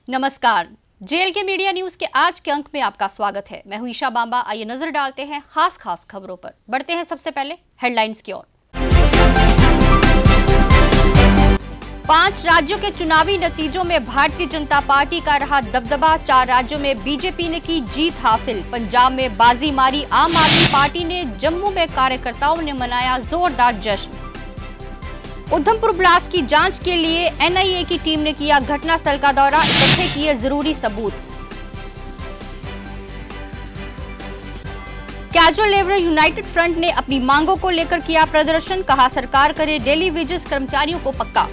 नमस्कार, जेएलके media news के आज के अंक में आपका स्वागत है। मैं हूं ईशा बांबा। आइए नजर डालते हैं खास खबरों पर। बढ़ते हैं सबसे पहले हेडलाइंस की ओर। 5 राज्यों के चुनावी नतीजों में भारतीय जनता पार्टी का रहा दबदबा। 4 राज्यों में बीजेपी ने की जीत हासिल। पंजाब में बाजी मारी आम आदमी पार्टी ने। जम्मू में कार्यकर्ताओं ने मनाया जोरदार जश्न। उधमपुर ब्लास्ट की जांच के लिए एनआईए की टीम ने किया घटनास्थल का दौरा। इकट्ठे किए जरूरी सबूत। कैजुअल लेबर यूनाइटेड फ्रंट ने अपनी मांगों को लेकर किया प्रदर्शन। कहा सरकार करे डेली वेजेस कर्मचारियों को पक्का।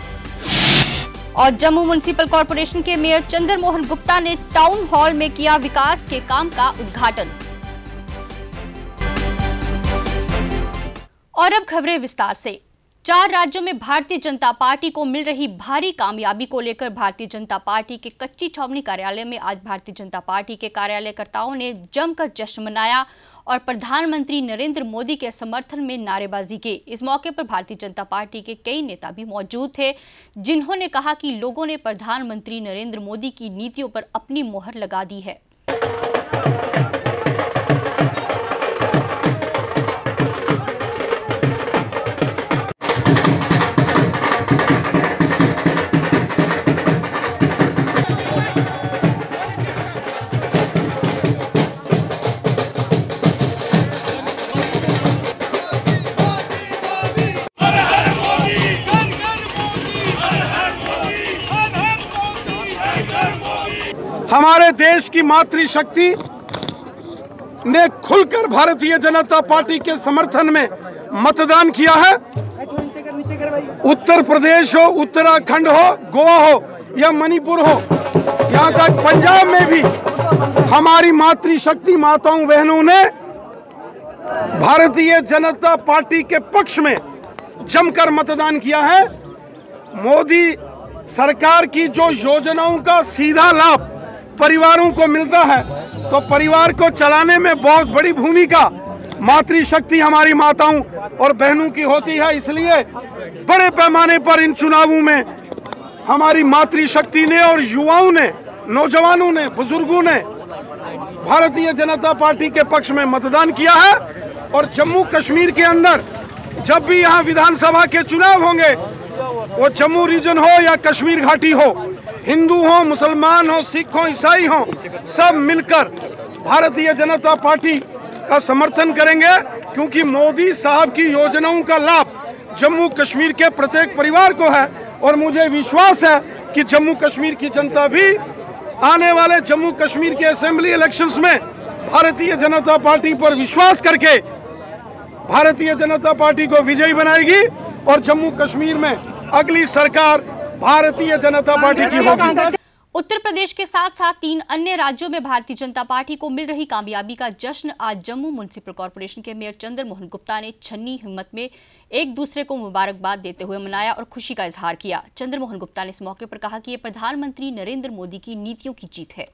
और जम्मू म्युनिसिपल कॉर्पोरेशन के मेयर चंद्र मोहन गुप्ता ने टाउन हॉल में किया विकास के काम का उद्घाटन। और अब खबरें विस्तार से। 4 राज्यों में भारतीय जनता पार्टी को मिल रही भारी कामयाबी को लेकर भारतीय जनता पार्टी के कच्ची छावनी कार्यालय में आज भारतीय जनता पार्टी के कार्यालयकर्ताओं ने जमकर जश्न मनाया और प्रधानमंत्री नरेंद्र मोदी के समर्थन में नारेबाजी की। इस मौके पर भारतीय जनता पार्टी के कई नेता भी मौजूद थे, जिन्होंने कहा कि लोगों ने प्रधानमंत्री नरेंद्र मोदी की नीतियों पर अपनी मोहर लगा दी है। हमारे देश की मातृशक्ति ने खुलकर भारतीय जनता पार्टी के समर्थन में मतदान किया है। उत्तर प्रदेश हो, उत्तराखंड हो, गोवा हो या मणिपुर हो, यहाँ तक पंजाब में भी हमारी मातृशक्ति माताओं बहनों ने भारतीय जनता पार्टी के पक्ष में जमकर मतदान किया है। मोदी सरकार की जो योजनाओं का सीधा लाभ परिवारों को मिलता है, तो परिवार को चलाने में बहुत बड़ी भूमिका मातृशक्ति हमारी माताओं और बहनों की होती है। इसलिए बड़े पैमाने पर इन चुनावों में हमारी मातृशक्ति ने और युवाओं ने, नौजवानों ने, बुजुर्गों ने भारतीय जनता पार्टी के पक्ष में मतदान किया है। और जम्मू कश्मीर के अंदर जब भी यहाँ विधानसभा के चुनाव होंगे, वो जम्मू रीजन हो या कश्मीर घाटी हो, हिंदू हो, मुसलमान हो, सिख हो, ईसाई हो, सब मिलकर भारतीय जनता पार्टी का समर्थन करेंगे, क्योंकि मोदी साहब की योजनाओं का लाभ जम्मू कश्मीर के प्रत्येक परिवार को है। और मुझे विश्वास है कि जम्मू कश्मीर की जनता भी आने वाले जम्मू कश्मीर के असेंबली इलेक्शंस में भारतीय जनता पार्टी पर विश्वास करके भारतीय जनता पार्टी को विजयी बनाएगी और जम्मू कश्मीर में अगली सरकार भारतीय जनता पार्टी की होगी। उत्तर प्रदेश के साथ साथ 3 अन्य राज्यों में भारतीय जनता पार्टी को मिल रही कामयाबी का जश्न आज जम्मू म्युनिसिपल कॉर्पोरेशन के मेयर चंद्र मोहन गुप्ता ने छन्नी हिम्मत में एक दूसरे को मुबारकबाद देते हुए मनाया और खुशी का इजहार किया। चंद्र मोहन गुप्ता ने इस मौके पर कहा कि ये प्रधानमंत्री नरेंद्र मोदी की नीतियों की जीत है।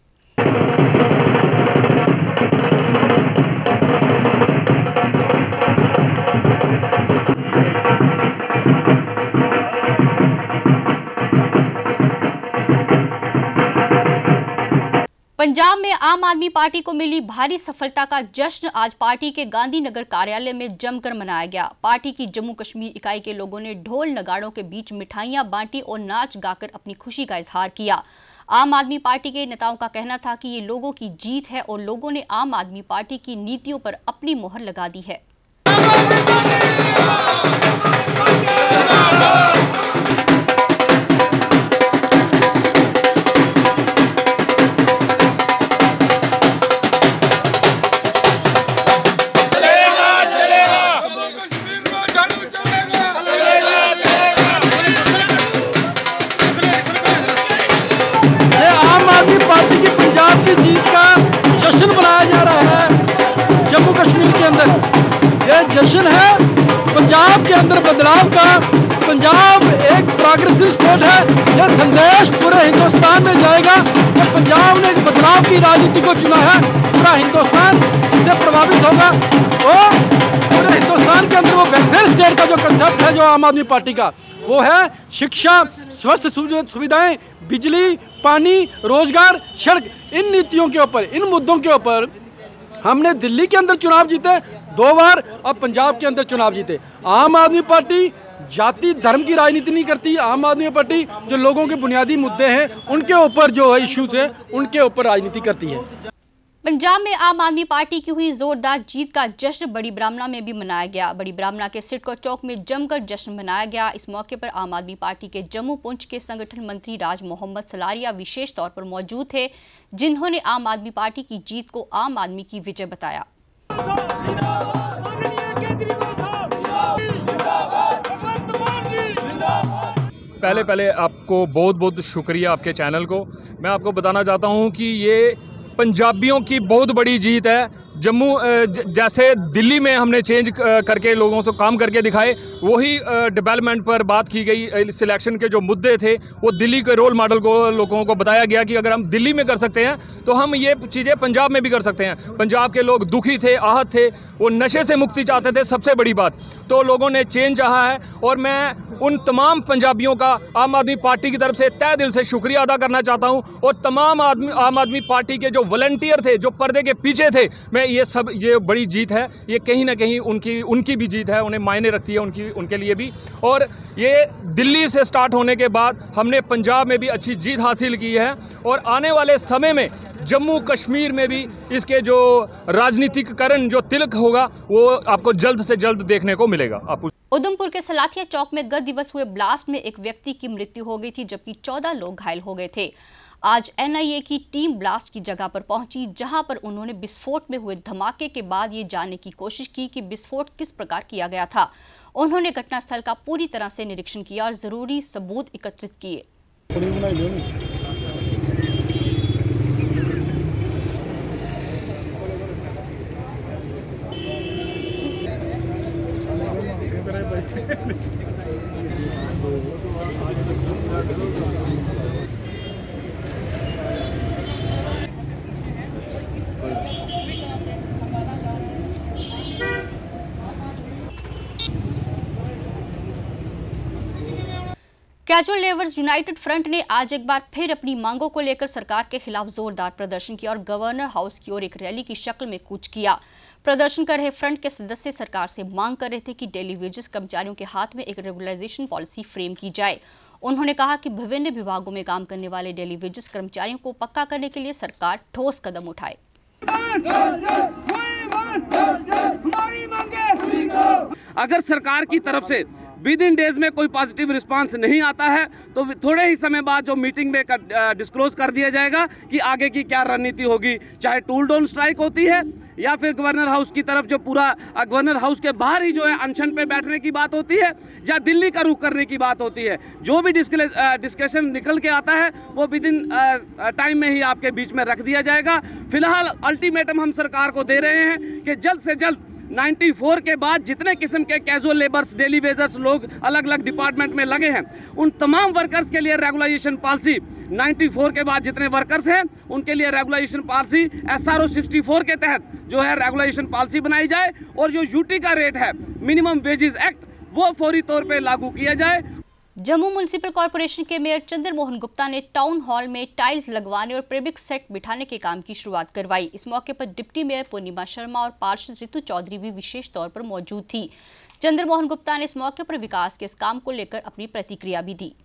पंजाब में आम आदमी पार्टी को मिली भारी सफलता का जश्न आज पार्टी के गांधीनगर कार्यालय में जमकर मनाया गया। पार्टी की जम्मू कश्मीर इकाई के लोगों ने ढोल नगाड़ों के बीच मिठाइयां बांटी और नाच गाकर अपनी खुशी का इजहार किया। आम आदमी पार्टी के नेताओं का कहना था कि ये लोगों की जीत है और लोगों ने आम आदमी पार्टी की नीतियों पर अपनी मोहर लगा दी है। जश्न है पंजाब के अंदर बदलाव का। पंजाब एक प्रोग्रेसिव स्टेट है। यह संदेश पूरे हिंदुस्तान में जाएगा कि पंजाब ने बदलाव की राजनीति को चुना है। पूरा हिंदुस्तान इससे प्रभावित होगा और पूरे हिंदुस्तान के अंदर वो वेलफेयर स्टेट का जो कंसेप्ट है जो आम आदमी पार्टी का, वो है शिक्षा, स्वास्थ्य सुविधाएं, बिजली, पानी, रोजगार, सड़क। इन नीतियों के ऊपर, इन मुद्दों के ऊपर हमने दिल्ली के अंदर चुनाव जीते 2 बार, अब पंजाब के अंदर चुनाव जीते। आम आदमी पार्टी जाति धर्म की राजनीति नहीं करती। आम आदमी पार्टी जो लोगों के बुनियादी मुद्दे हैं उनके ऊपर, जो इश्यूज है उनके ऊपर राजनीति करती है। पंजाब में आम आदमी पार्टी की हुई जोरदार जीत का जश्न बड़ी ब्राह्मणा में भी मनाया गया। बड़ी ब्राह्मणा के सिडको चौक में जमकर जश्न मनाया गया। इस मौके पर आम आदमी पार्टी के जम्मू पुंछ के संगठन मंत्री राज मोहम्मद सलारिया विशेष तौर पर मौजूद थे, जिन्होंने आम आदमी पार्टी की जीत को आम आदमी की विजय बताया। पहले आपको बहुत बहुत शुक्रिया आपके चैनल को। मैं आपको बताना चाहता हूं कि ये पंजाबियों की बहुत बड़ी जीत है। जम्मू जैसे दिल्ली में हमने चेंज करके लोगों से काम करके दिखाए, वही डेवलपमेंट पर बात की गई। सिलेक्शन के जो मुद्दे थे वो दिल्ली के रोल मॉडल को लोगों को बताया गया कि अगर हम दिल्ली में कर सकते हैं तो हम ये चीज़ें पंजाब में भी कर सकते हैं। पंजाब के लोग दुखी थे, आहत थे, वो नशे से मुक्ति चाहते थे, सबसे बड़ी बात। तो लोगों ने चेंज चाहा है और मैं उन तमाम पंजाबियों का आम आदमी पार्टी की तरफ से तहे दिल से शुक्रिया अदा करना चाहता हूं। और तमाम आम आदमी पार्टी के जो वॉलंटियर थे, जो पर्दे के पीछे थे, मैं ये बड़ी जीत है। ये कहीं ना कहीं उनकी भी जीत है, उन्हें मायने रखती है उनके लिए भी। और ये दिल्ली से स्टार्ट होने के बाद हमने पंजाब में भी अच्छी जीत हासिल की है और आने वाले समय में जम्मू कश्मीर में भी इसके जो राजनीतिकरण जो तिलक होगा वो आपको जल्द से जल्द देखने को मिलेगा। उधमपुर के सलाथिया चौक में गत दिवस हुए ब्लास्ट में एक व्यक्ति की मृत्यु हो गई थी, जबकि 14 लोग घायल हो गए थे। आज एनआईए की टीम ब्लास्ट की जगह पर पहुंची, जहां पर उन्होंने विस्फोट में हुए धमाके के बाद ये जानने की कोशिश की कि विस्फोट किस प्रकार किया गया था। उन्होंने घटनास्थल का पूरी तरह से निरीक्षण किया और जरूरी सबूत एकत्रित किए। कैजुअल लेबर्स यूनाइटेड फ्रंट ने आज एक बार फिर अपनी मांगों को लेकर सरकार के खिलाफ जोरदार प्रदर्शन किया और गवर्नर हाउस की ओर एक रैली की शक्ल में कूच किया। प्रदर्शन कर रहे फ्रंट के सदस्य सरकार से मांग कर रहे थे कि डेली वेजेस कर्मचारियों के हाथ में एक रेगुलराइजेशन पॉलिसी फ्रेम की जाए। उन्होंने कहा कि विभिन्न विभागों में काम करने वाले डेली वेजेस कर्मचारियों को पक्का करने के लिए सरकार ठोस कदम उठाए। अगर सरकार की तरफ से विद इन डेज में कोई पॉजिटिव रिस्पांस नहीं आता है तो थोड़े ही समय बाद जो मीटिंग में डिस्क्लोज कर दिया जाएगा कि आगे की क्या रणनीति होगी, चाहे टूल डाउन स्ट्राइक होती है या फिर गवर्नर हाउस की तरफ जो पूरा गवर्नर हाउस के बाहर ही जो है अनशन पे बैठने की बात होती है या दिल्ली का रुख करने की बात होती है। जो भी डिस्कशन निकल के आता है वो विद इन टाइम में ही आपके बीच में रख दिया जाएगा। फिलहाल अल्टीमेटम हम सरकार को दे रहे हैं कि जल्द से जल्द 94 के बाद जितने किस्म के कैजुअल लेबर्स, डेली वेजर्स लोग अलग अलग डिपार्टमेंट में लगे हैं, उन तमाम वर्कर्स के लिए रेगुलाइजेशन पॉलिसी 94 के बाद जितने वर्कर्स हैं उनके लिए रेगुलाइजेशन पॉलिसी SRO 64 के तहत जो है रेगुलाइजेशन पॉलिसी बनाई जाए और जो यूटी का रेट है मिनिमम वेजेस एक्ट वो फौरी तौर पे लागू किया जाए। जम्मू म्युनिसिपल कॉर्पोरेशन के मेयर चंद्र मोहन गुप्ता ने टाउन हॉल में टाइल्स लगवाने और प्रेबिक सेट बिठाने के काम की शुरुआत करवाई। इस मौके पर डिप्टी मेयर पूर्णिमा शर्मा और पार्षद रितु चौधरी भी विशेष तौर पर मौजूद थी। चंद्र मोहन गुप्ता ने इस मौके पर विकास के इस काम को लेकर अपनी प्रतिक्रिया भी दी।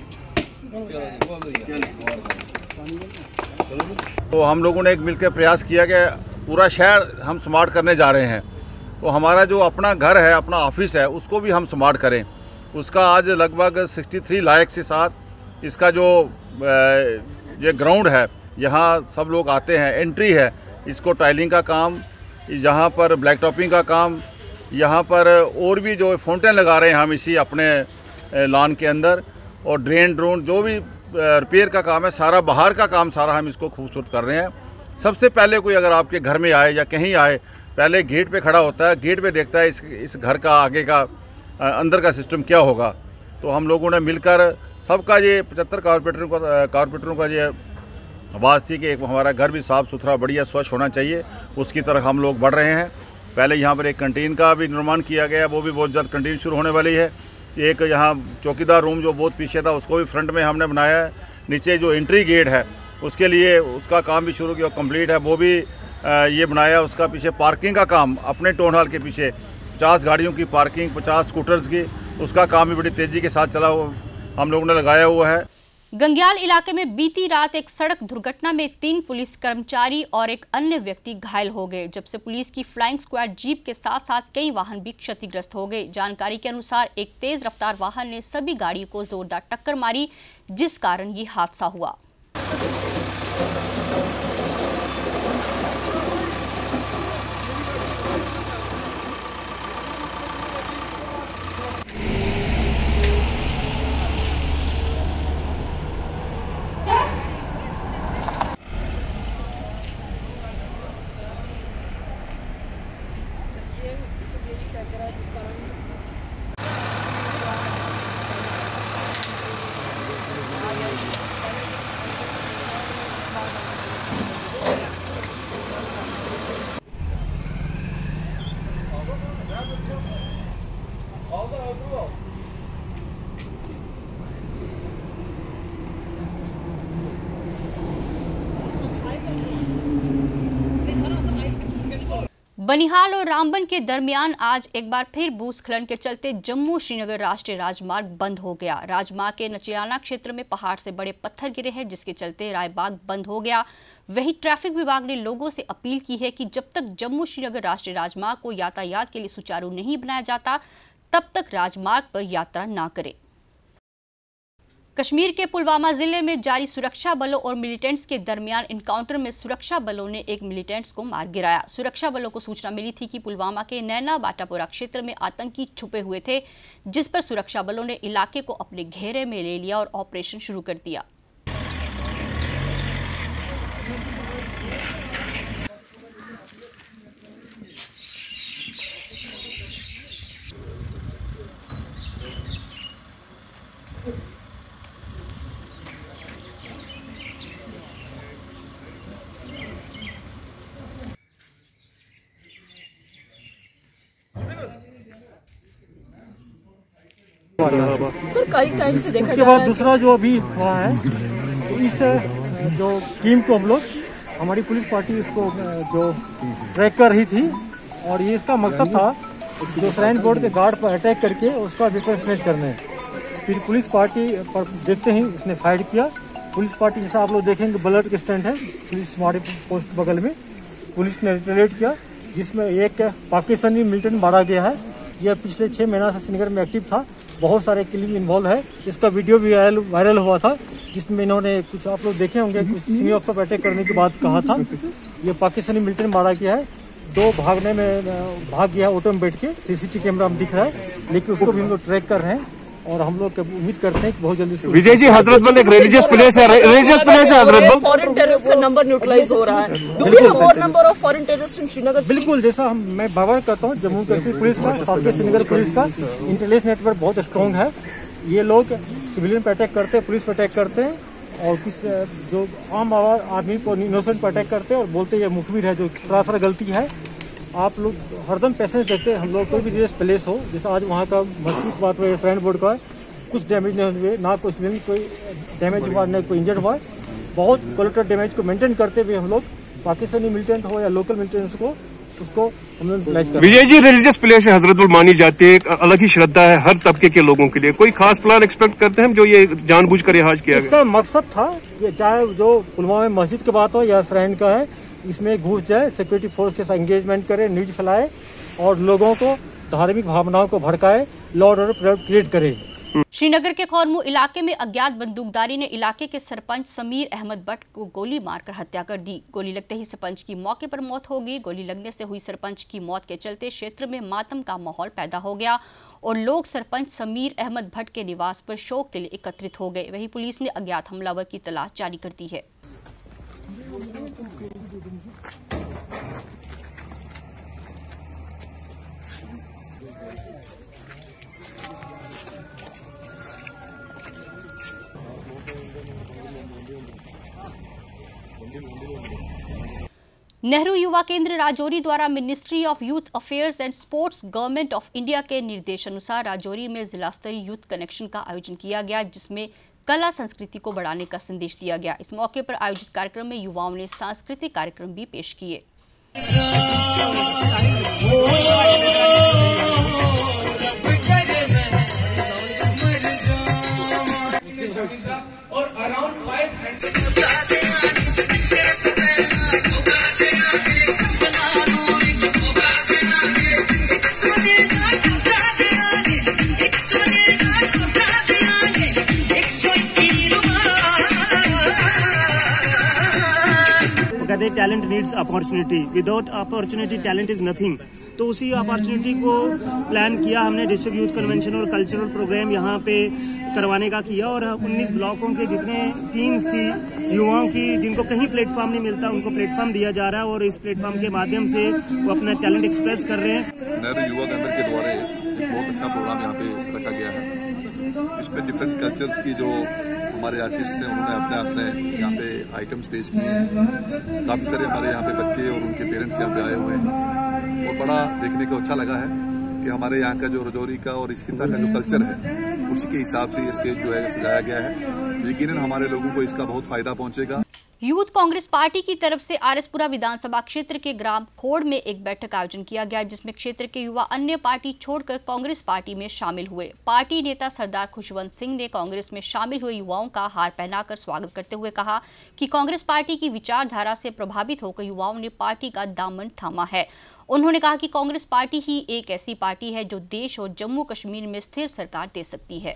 तो हम लोगों ने एक मिलकर प्रयास किया कि पूरा शहर हम स्मार्ट करने जा रहे हैं, तो हमारा जो अपना घर है, अपना ऑफिस है, उसको भी हम स्मार्ट करें। उसका आज लगभग 63 लाख के साथ इसका जो ये ग्राउंड है, यहाँ सब लोग आते हैं, एंट्री है, इसको टाइलिंग का काम, यहाँ पर ब्लैक टॉपिंग का काम, यहाँ पर और भी जो फाउंटेन लगा रहे हैं हम इसी अपने लॉन के अंदर, और ड्रेन जो भी रिपेयर का काम है, सारा बाहर का काम सारा हम इसको खूबसूरत कर रहे हैं। सबसे पहले कोई अगर आपके घर में आए या कहीं आए, पहले गेट पे खड़ा होता है, गेट पे देखता है इस घर का आगे का अंदर का सिस्टम क्या होगा। तो हम लोगों ने मिलकर सबका ये 75 कारपोरेटरों का ये आवाज़ थी कि हमारा घर भी साफ़ सुथरा बढ़िया स्वच्छ होना चाहिए, उसकी तरफ हम लोग बढ़ रहे हैं। पहले यहाँ पर एक कैंटीन का भी निर्माण किया गया, वो भी बहुत जल्द कैंटीन शुरू होने वाली है। एक यहाँ चौकीदार रूम जो बहुत पीछे था उसको भी फ्रंट में हमने बनाया है। नीचे जो एंट्री गेट है उसके लिए उसका काम भी शुरू किया, कंप्लीट है, वो भी ये बनाया। उसका पीछे पार्किंग का काम अपने टाउन हॉल के पीछे 50 गाड़ियों की पार्किंग, 50 स्कूटर्स की, उसका काम भी बड़ी तेज़ी के साथ चला हम लोगों ने लगाया हुआ है। गंग्याल इलाके में बीती रात एक सड़क दुर्घटना में 3 पुलिस कर्मचारी और एक अन्य व्यक्ति घायल हो गए, जबसे पुलिस की फ्लाइंग स्क्वाड जीप के साथ साथ कई वाहन भी क्षतिग्रस्त हो गए। जानकारी के अनुसार एक तेज रफ्तार वाहन ने सभी गाड़ियों को जोरदार टक्कर मारी, जिस कारण ये हादसा हुआ। बनिहाल और रामबन के दरमियान आज एक बार फिर भूस्खलन के चलते जम्मू श्रीनगर राष्ट्रीय राजमार्ग बंद हो गया। राजमार्ग के नचियाना क्षेत्र में पहाड़ से बड़े पत्थर गिरे हैं, जिसके चलते रायबाग बंद हो गया। वहीं ट्रैफिक विभाग ने लोगों से अपील की है कि जब तक जम्मू श्रीनगर राष्ट्रीय राजमार्ग को यातायात के लिए सुचारू नहीं बनाया जाता, तब तक राजमार्ग पर यात्रा न करें। कश्मीर के पुलवामा जिले में जारी सुरक्षा बलों और मिलिटेंट्स के दरमियान एनकाउंटर में सुरक्षा बलों ने एक मिलिटेंट्स को मार गिराया। सुरक्षा बलों को सूचना मिली थी कि पुलवामा के नैना बाटापोरा क्षेत्र में आतंकी छुपे हुए थे, जिस पर सुरक्षा बलों ने इलाके को अपने घेरे में ले लिया और ऑपरेशन शुरू कर दिया। सर कई टाइम से देखा उसके बाद दूसरा जो अभी हुआ है, इस जो टीम को हम लोग, हमारी पुलिस पार्टी इसको जो ट्रैक कर रही थी, और ये इसका मकसद था जो श्राइन बोर्ड के गार्ड पर अटैक करके उसका रिप्लेसमेंट करने। फिर पुलिस पार्टी पर देखते ही उसने फायर किया। पुलिस पार्टी जैसा आप लोग देखेंगे ब्लड के स्टैंड है, पुलिस हमारे पोस्ट बगल में, पुलिस ने रिटेलिएट किया, जिसमें एक पाकिस्तानी मिलिटेंट मारा गया है। यह पिछले 6 महीना से श्रीनगर में एक्टिव था, बहुत सारे किलिंग इन्वॉल्व है। इसका वीडियो भी वायरल हुआ था, जिसमें इन्होंने कुछ आप लोग देखे होंगे, कुछ सीनियर ऑफिसर पर अटैक करने के बाद कहा था। ये पाकिस्तानी मिलिटेंट मारा गया है, 2 भागने में भाग गया ऑटो में बैठ के, सीसीटीवी कैमरा में दिख रहा है, लेकिन उसको भी हम लोग ट्रैक कर रहे हैं और हम लोग उम्मीद करते हैं कि बहुत जल्दी। विजय जी, हजरतबल एक रिलीजियस प्लेस है, हजरतबल। फॉरेन टेररिस्ट का नंबर न्यूट्रलाइज हो रहा है। Do we have more number of foreign terrorist in Srinagar? बिल्कुल, जैसा मैं बार करता हूँ, जम्मू कश्मीर पुलिस का, खासकर श्रीनगर पुलिस का इंटेलिजेंस नेटवर्क बहुत स्ट्रॉन्ग है। ये लोग सिविलियन पर अटैक करते हैं, पुलिस पर अटैक करते हैं, और किस जो आम आदमी को इनोसेंट पर अटैक करते हैं और बोलते हैं ये मुखबिर है, जो सरासर गलती है। आप लोग हरदम पैसेंज देते हैं, हम लोग कोई भी रिलीजियस प्लेस हो, जैसे आज वहाँ का मस्जिद बात हुई, श्राइन बोर्ड का कुछ डैमेज नहीं हुए, ना कोई डैमेज हुआ, ना कोई इंजर्ड हुआ। बहुत कोलेटरल डैमेज को मेंटेन करते हुए हम लोग पाकिस्तानी मिलिटेंट हो या लोकल मिलिटेंट्स को, उसको हम लोग यूटिलाइज करते हैं। विजय जी, रिलीजियस प्लेस है, हजरतबल मानी जाती है, एक अलग ही श्रद्धा है हर तबके के लोगों के लिए। कोई खास प्लान एक्सपेक्ट करते हैं जो ये जानबूझकर यहाँ किया गया? इसका मकसद था, ये चाहे जो पुलवामा में मस्जिद की बात हो या श्राइन का है, इसमें घुस जाए, सिक्योरिटी फोर्स के साथ एंगेजमेंट करे, न्यूज फैलाए और लोगों को धार्मिक भावनाओं को भड़काए, लॉ एंड ऑर्डर क्रिएट करे। श्रीनगर के खौरमू इलाके में अज्ञात बंदूकधारी ने इलाके के सरपंच समीर अहमद भट्ट को गोली मारकर हत्या कर दी। गोली लगते ही सरपंच की मौके पर मौत हो गई। गोली लगने से हुई सरपंच की मौत के चलते क्षेत्र में मातम का माहौल पैदा हो गया और लोग सरपंच समीर अहमद भट्ट के निवास पर शोक के लिए एकत्रित हो गए। वहीं पुलिस ने अज्ञात हमलावर की तलाश जारी कर दी है। नेहरू युवा केंद्र राजौरी द्वारा ministry of youth affairs and sports government of India के निर्देशानुसार राजौरी में जिला स्तरीय यूथ कनेक्शन का आयोजन किया गया, जिसमें कला संस्कृति को बढ़ाने का संदेश दिया गया। इस मौके पर आयोजित कार्यक्रम में युवाओं ने सांस्कृतिक कार्यक्रम भी पेश किए। कहते हैं talent needs opportunity, without opportunity talent is nothing. तो उसी अपॉर्चुनिटी को प्लान किया हमने, डिस्ट्रिक्ट यूथ कन्वेंशन और कल्चरल प्रोग्राम यहाँ पे करवाने का किया। और 19 ब्लॉकों के जितने 3 युवाओं की जिनको कहीं प्लेटफॉर्म नहीं मिलता उनको प्लेटफॉर्म दिया जा रहा है और इस प्लेटफॉर्म के माध्यम से वो अपना टैलेंट एक्सप्रेस कर रहे हैं। नेहरू युवा केंद्र के द्वारा एक बहुत अच्छा प्रोग्राम यहाँ पे रखा गया है। इसमें डिफरेंट कल्चर्स की जो हमारे आर्टिस्ट हैं उन्होंने अपने यहाँ पे आइटम्स पेश किए हैं। काफ़ी सारे हमारे यहाँ पे बच्चे और उनके पेरेंट्स यहाँ पे आए हुए हैं और बड़ा देखने को अच्छा लगा है कि हमारे यहाँ का जो राजौरी का और इस खिता का जो कल्चर है उसी के हिसाब से ये स्टेज जो है सजाया गया है। यकीनन हमारे लोगों को इसका बहुत फायदा पहुँचेगा। यूथ कांग्रेस पार्टी की तरफ से आरएसपुरा विधानसभा क्षेत्र के ग्राम खोड़ में एक बैठक का आयोजन किया गया, जिसमें क्षेत्र के युवा अन्य पार्टी छोड़कर कांग्रेस पार्टी में शामिल हुए। पार्टी नेता सरदार खुशवंत सिंह ने कांग्रेस में शामिल हुए युवाओं का हार पहनाकर स्वागत करते हुए कहा कि कांग्रेस पार्टी की विचारधारा से प्रभावित होकर युवाओं ने पार्टी का दामन थामा है। उन्होंने कहा कि कांग्रेस पार्टी ही एक ऐसी पार्टी है जो देश और जम्मू कश्मीर में स्थिर सरकार दे सकती है।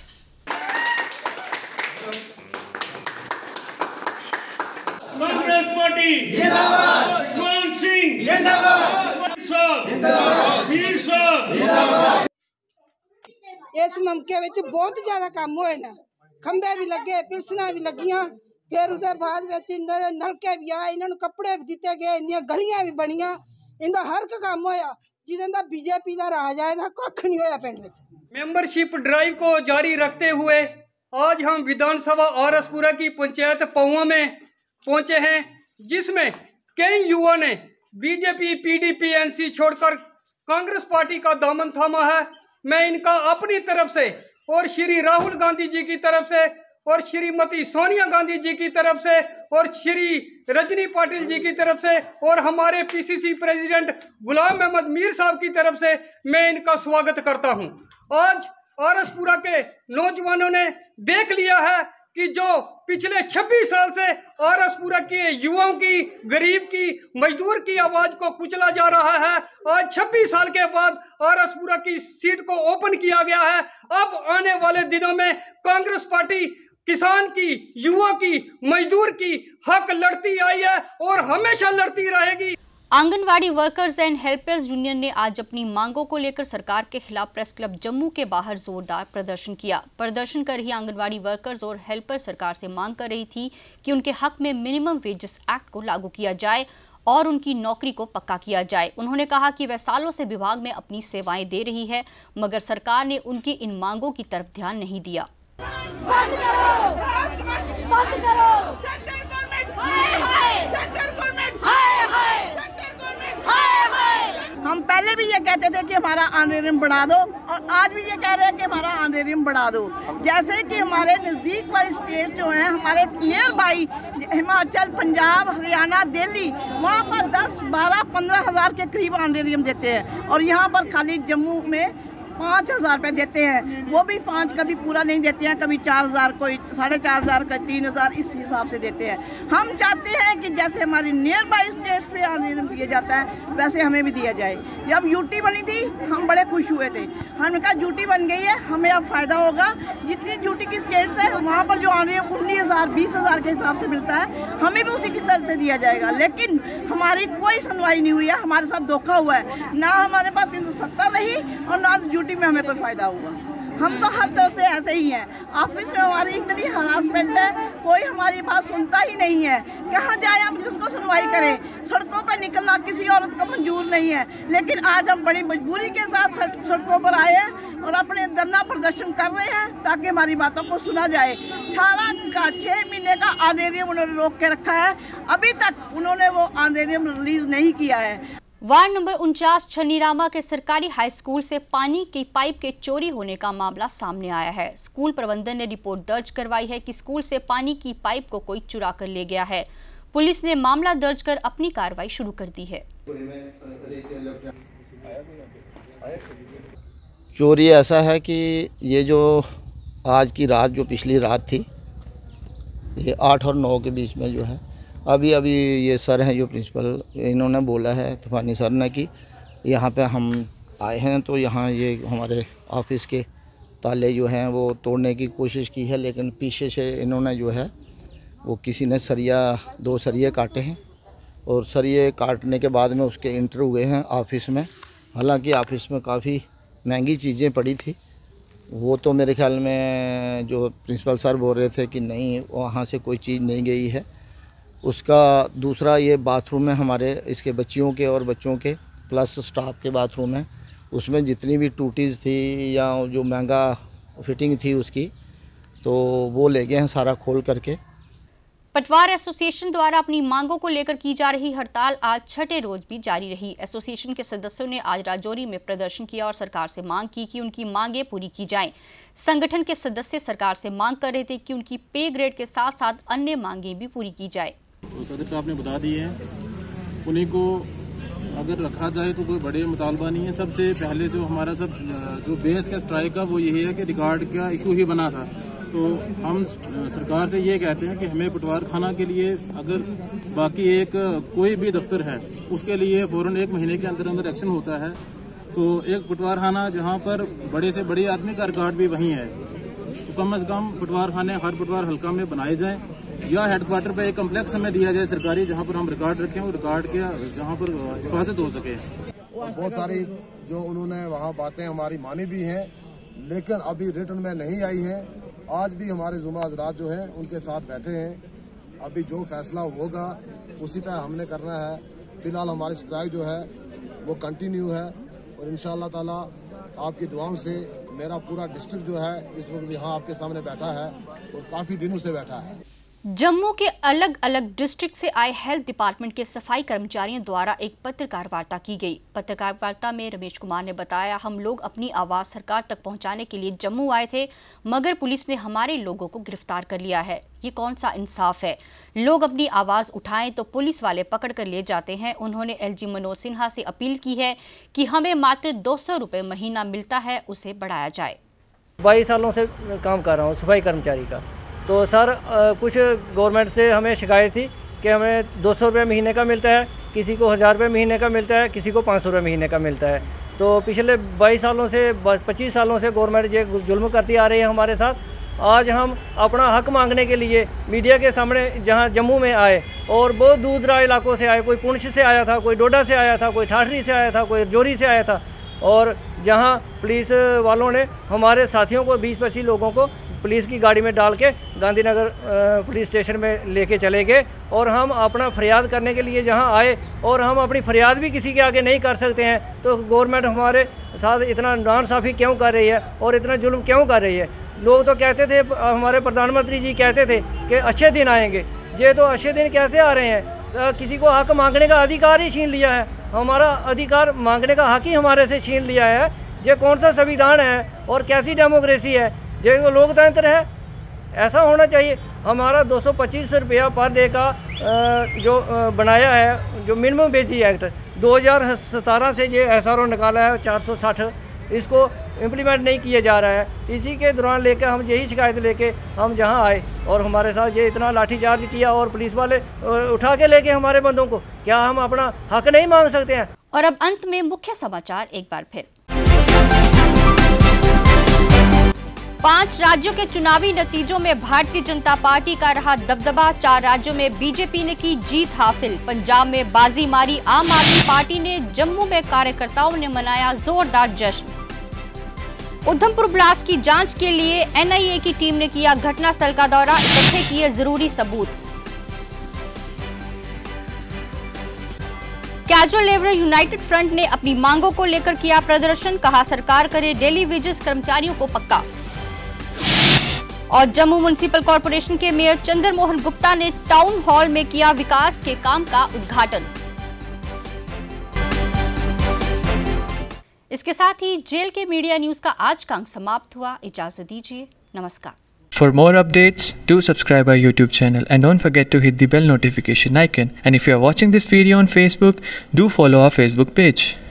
कांग्रेस पार्टी जिंदाबाद, खुशवंत सिंह जिंदाबाद, वीर साहब जिंदाबाद। इस मौके विच बहुत ज्यादा काम होए ना, खंबे भी लगे, पिलसना भी लगियां, फिर उसके बाद विच इन्हां दे नलके भी आए, इन्हां नूं कपड़े भी दिते गए, इन्दियां गलियां भी बनियां, इनका हर एक काम होया। जिन्हां दा बीजेपी दा राज आया ना कख नहीं होया पिंड विच। मेंबरशिप ड्राइव को जारी रखते हुए आज हम विधानसभा आरएसपुरा की पंचायत पौआ में पहुंचे हैं, जिसमें कई युवा ने बीजेपी, पीडीपी, एनसी छोड़कर कांग्रेस पार्टी का दामन थामा है। मैं इनका अपनी तरफ से और श्री राहुल गांधी जी की तरफ से और श्रीमती सोनिया गांधी जी की तरफ से और श्री रजनी पाटिल जी की तरफ से और हमारे पीसीसी प्रेसिडेंट गुलाम अहमद मीर साहब की तरफ से मैं इनका स्वागत करता हूं। आज आरएसपुरा के नौजवानों ने देख लिया है कि जो पिछले 26 साल से आरएसपुरा के युवाओं की, गरीब की, मजदूर की आवाज को कुचला जा रहा है, आज 26 साल के बाद आरएसपुरा की सीट को ओपन किया गया है। अब आने वाले दिनों में कांग्रेस पार्टी किसान की, युवा की, मजदूर की हक लड़ती आई है और हमेशा लड़ती रहेगी। Anganwadi workers and helpers union ने आज अपनी मांगों को लेकर सरकार के खिलाफ प्रेस क्लब जम्मू के बाहर जोरदार प्रदर्शन किया। प्रदर्शन कर रही आंगनवाड़ी वर्कर्स और हेल्पर सरकार से मांग कर रही थी कि उनके हक में मिनिमम वेजेस एक्ट को लागू किया जाए और उनकी नौकरी को पक्का किया जाए। उन्होंने कहा कि वह सालों से विभाग में अपनी सेवाएं दे रही है, मगर सरकार ने उनकी इन मांगों की तरफ ध्यान नहीं दिया। बंद करो, बंद करो, सेंटर गवर्नमेंट हाय हाय, सेंटर गवर्नमेंट हाय हाय, सेंटर गवर्नमेंट हाय हाय। हम पहले भी ये कहते थे कि हमारा ऑनरेरियम बढ़ा दो और आज भी ये कह रहे हैं कि हमारा ऑनरेरियम बढ़ा दो। जैसे कि हमारे नज़दीक वाले स्टेट जो हैं, हमारे नियर बाई हिमाचल, पंजाब, हरियाणा, दिल्ली, वहाँ पर 10, 12, 15 हज़ार के करीब ऑनरेरियम देते हैं और यहाँ पर खाली जम्मू में 5,000 रुपये देते हैं। वो भी 5 कभी पूरा नहीं देते हैं, कभी 4,000, कोई 4,500, कोई 3,000, इस हिसाब से देते हैं। हम चाहते हैं कि जैसे हमारी नियर बाई स्टेट्स पे ऑनरेरियम दिया जाता है वैसे हमें भी दिया जाए। जब यूटी बनी थी हम बड़े खुश हुए थे, हमने कहा ड्यूटी बन गई है, हमें अब फ़ायदा होगा। जितनी ड्यूटी की स्टेट्स है वहाँ पर जो ऑनरेरियम 19,000, 20,000 के हिसाब से मिलता है, हमें भी उसी की तरह से दिया जाएगा। लेकिन हमारी कोई सुनवाई नहीं हुई है, हमारे साथ धोखा हुआ है। ना हमारे पास 370 रही और ना ड्यूटी में हमें कोई फायदा हुआ। हम तो हर तरफ से ऐसे ही हैं। ऑफिस में हमारी इतनी हरासमेंट है, कोई हमारी बात सुनता ही नहीं है। कहाँ जाए हम किसको सुनवाई करें? सड़कों पर निकलना किसी औरत को मंजूर नहीं है, लेकिन आज हम बड़ी मजबूरी के साथ सड़कों पर आए हैं और अपने धरना प्रदर्शन कर रहे हैं ताकि हमारी बातों को सुना जाए। 18 का 6 महीने का ऑनरेरियम उन्होंने रोक के रखा है, अभी तक उन्होंने वो ऑनरेरियम रिलीज नहीं किया है। वार्ड नंबर 49 छन्नीरामा के सरकारी हाई स्कूल से पानी की पाइप के चोरी होने का मामला सामने आया है। स्कूल प्रबंधन ने रिपोर्ट दर्ज करवाई है कि स्कूल से पानी की पाइप को कोई चुरा कर ले गया है। पुलिस ने मामला दर्ज कर अपनी कार्रवाई शुरू कर दी है। चोरी ऐसा है कि ये जो आज की रात, जो पिछली रात थी, ये 8 और 9 के बीच में जो है, अभी ये सर हैं जो प्रिंसिपल, इन्होंने बोला है, तूफानी सर ने, कि यहाँ पे हम आए हैं तो यहाँ ये हमारे ऑफिस के ताले जो हैं वो तोड़ने की कोशिश की है, लेकिन पीछे से इन्होंने जो है वो किसी ने 2 सरिये काटे हैं और सरिये काटने के बाद में उसके इंटर हुए हैं ऑफिस में। हालांकि ऑफिस में काफ़ी महंगी चीज़ें पड़ी थी, वो तो मेरे ख्याल में जो प्रिंसिपल सर बोल रहे थे कि नहीं, वहाँ से कोई चीज़ नहीं गई है। उसका दूसरा, ये बाथरूम है हमारे, इसके बच्चियों के और बच्चों के प्लस स्टाफ के बाथरूम है, उसमें जितनी भी टूटीज़ थी या जो महंगा फिटिंग थी उसकी, तो वो ले गए हैं सारा खोल करके। पटवार एसोसिएशन द्वारा अपनी मांगों को लेकर की जा रही हड़ताल आज 6ठे रोज भी जारी रही। एसोसिएशन के सदस्यों ने आज राजौरी में प्रदर्शन किया और सरकार से मांग की कि उनकी मांगें पूरी की जाएं। संगठन के सदस्य सरकार से मांग कर रहे थे कि उनकी पे ग्रेड के साथ साथ अन्य मांगें भी पूरी की जाए। सदर साहब ने बता दी है, उन्हीं को अगर रखा जाए तो कोई बड़े मुतालबा नहीं है। सबसे पहले जो हमारा जो बेस का स्ट्राइक का वो यही है कि रिकॉर्ड का इशू ही बना था, तो हम सरकार से ये कहते हैं कि हमें पटवार खाना के लिए अगर बाकी एक कोई भी दफ्तर है उसके लिए फ़ौरन 1 महीने के अंदर अंदर एक्शन होता है, तो एक पटवार खाना जहाँ पर बड़े से बड़े आदमी का रिकॉर्ड भी वहीं है, तो कम से कम पटवार खाने हर पटवार हल्का में बनाए जाएं या हेडक्वार्टर पे एक कम्प्लेक्स हमें दिया जाए सरकारी, जहाँ पर हम रिकॉर्ड रखें और रिकॉर्ड के जहाँ पर हिफाजत हो सके। बहुत सारी जो उन्होंने वहाँ बातें हमारी मानी भी हैं, लेकिन अभी रिटर्न में नहीं आई हैं। आज भी हमारे जुमा हजरात जो हैं उनके साथ बैठे हैं। अभी जो फैसला होगा उसी पे हमने करना है। फिलहाल हमारी स्ट्राइक जो है वो कंटिन्यू है और इंशाअल्लाह ताला आपकी दुआओं से मेरा पूरा डिस्ट्रिक्ट जो है इस वक्त यहाँ आपके सामने बैठा है और काफ़ी दिनों से बैठा है। जम्मू के अलग अलग डिस्ट्रिक्ट से आए हेल्थ डिपार्टमेंट के सफाई कर्मचारियों द्वारा एक पत्रकार वार्ता की गई। पत्रकार वार्ता में रमेश कुमार ने बताया, हम लोग अपनी आवाज़ सरकार तक पहुंचाने के लिए जम्मू आए थे, मगर पुलिस ने हमारे लोगों को गिरफ्तार कर लिया है। ये कौन सा इंसाफ है? लोग अपनी आवाज़ उठाएं तो पुलिस वाले पकड़ कर ले जाते हैं। उन्होंने LG मनोज सिन्हा से अपील की है कि हमें मात्र 200 रुपये महीना मिलता है, उसे बढ़ाया जाए। 22 सालों से काम कर रहा हूँ सफाई कर्मचारी का, तो सर कुछ गवर्नमेंट से हमें शिकायत थी कि हमें 200 रुपये महीने का मिलता है, किसी को 1000 रुपये महीने का मिलता है, किसी को 500 रुपये महीने का मिलता है। तो पिछले 22 सालों से 25 सालों से गवर्नमेंट ये जुल्म करती आ रही है हमारे साथ। आज हम अपना हक मांगने के लिए मीडिया के सामने जहां जम्मू में आए और बहुत दूर दराज इलाकों से आए, कोई पुंछ से आया था, कोई डोडा से आया था, कोई ठाठरी से आया था, कोई रजौरी से आया था, और जहां पुलिस वालों ने हमारे साथियों को 20-25 लोगों को पुलिस की गाड़ी में डाल के गांधीनगर पुलिस स्टेशन में लेके चले गए और हम अपना फरियाद करने के लिए जहां आए और हम अपनी फरियाद भी किसी के आगे नहीं कर सकते हैं, तो गवर्नमेंट हमारे साथ इतना नाइंसाफ़ी क्यों कर रही है और इतना जुल्म क्यों कर रही है। लोग तो कहते थे, हमारे प्रधानमंत्री जी कहते थे कि अच्छे दिन आएंगे, ये तो अच्छे दिन कैसे आ रहे हैं? किसी को हक मांगने का अधिकार ही छीन लिया है, हमारा अधिकार मांगने का हक ही हमारे से छीन लिया है। ये कौन सा संविधान है और कैसी डेमोक्रेसी है? ये लोकतंत्र है? ऐसा होना चाहिए। हमारा 225 रुपया पर डे का जो बनाया है, जो मिनिमम वेज एक्ट 2017 से ये SRO निकाला है 460, इसको इम्प्लीमेंट नहीं किया जा रहा है। इसी के दौरान लेकर हम यही शिकायत लेके हम जहां आए और हमारे साथ ये इतना लाठीचार्ज किया और पुलिस वाले उठा के लेके हमारे बंदों को, क्या हम अपना हक नहीं मांग सकते हैं? और अब अंत में मुख्य समाचार एक बार फिर। 5 राज्यों के चुनावी नतीजों में भारतीय जनता पार्टी का रहा दबदबा। 4 राज्यों में बीजेपी ने की जीत हासिल। पंजाब में बाजी मारी आम आदमी पार्टी ने। जम्मू में कार्यकर्ताओं ने मनाया जोरदार जश्न। उधमपुर ब्लास्ट की जांच के लिए एनआईए की टीम ने किया घटनास्थल का दौरा, इकट्ठे किए जरूरी सबूत। कैजुअल लेबर यूनाइटेड फ्रंट ने अपनी मांगों को लेकर किया प्रदर्शन, कहा सरकार करे डेली वेजेस कर्मचारियों को पक्का। और जम्मू म्युनिसिपल कॉर्पोरेशन के मेयर चंद्र मोहन गुप्ता ने टाउन हॉल में किया विकास के काम का उद्घाटन। इसके साथ ही जेल के मीडिया न्यूज का आज का अंक समाप्त हुआ। इजाजत दीजिए, नमस्कार। For more updates, do subscribe our YouTube channel and don't forget to hit the bell notification icon. And if you are watching this video on Facebook, do follow our Facebook page.